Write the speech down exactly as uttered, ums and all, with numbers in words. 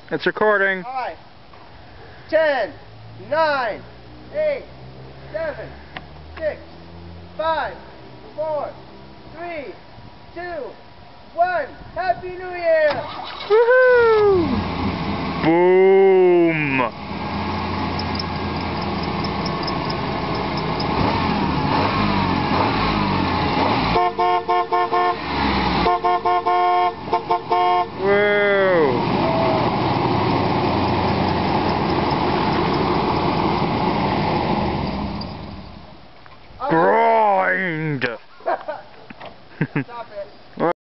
It's recording. Alright. Ten, nine, eight, seven, six, five, four, three, two, one. Happy New Year! Woohoo! Boom! Woo! Grind!